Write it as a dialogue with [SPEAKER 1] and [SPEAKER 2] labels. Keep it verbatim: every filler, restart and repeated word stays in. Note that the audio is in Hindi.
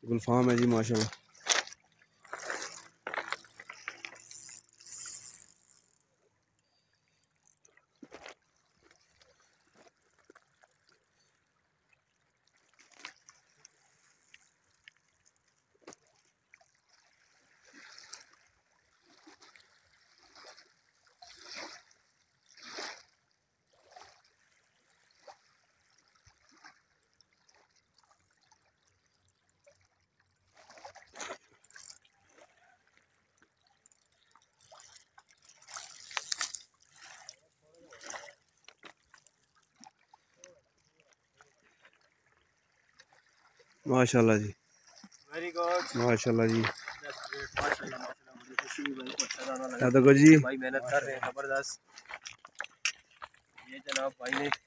[SPEAKER 1] गुलफाम है जी माशाल्लाह। माशाल्लाह जी,
[SPEAKER 2] वेरी गुड
[SPEAKER 1] माशाल्लाह जी।
[SPEAKER 2] अच्छा
[SPEAKER 1] जी
[SPEAKER 2] भाई मेहनत कर रहे हैं जबरदस्त। ये जनाब भाई ने